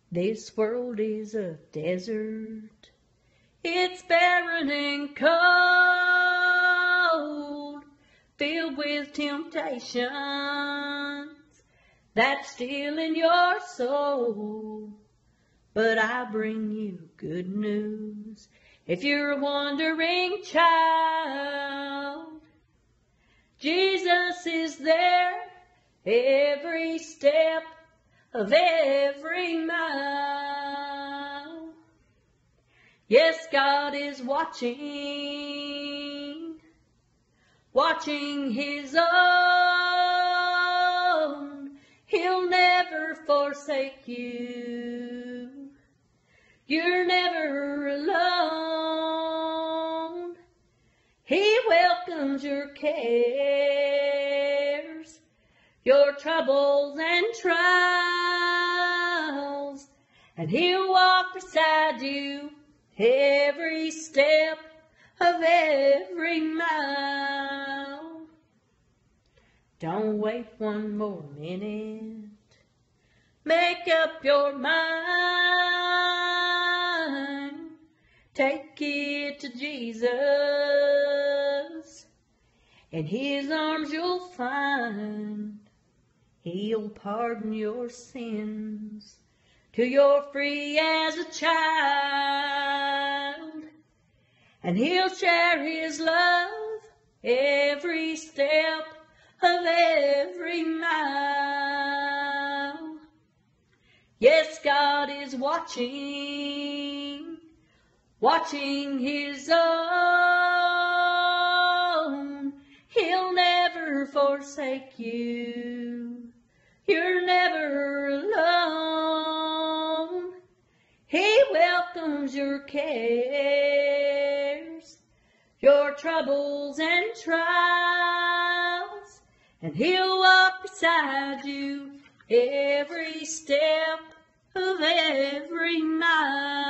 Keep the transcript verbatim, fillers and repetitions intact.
This world is a desert. It's barren and cold, filled with temptations that's stealing your soul. But I bring you good news. If you're a wandering child, Jesus is there every step of every mile. Yes, God is watching, watching His own. He'll never forsake you. You're never alone. He welcomes your cares, your troubles and trials, and He'll walk beside you every step of every mile. Don't wait one more minute. Make up your mind. Take it to Jesus. In His arms you'll find He'll pardon your sins till you're free as a child. And He'll share His love every step of every mile. Yes, God is watching, watching His own. He'll never forsake you. You're never alone. He welcomes your cares, your troubles and trials, and He'll walk beside you every step of every mile.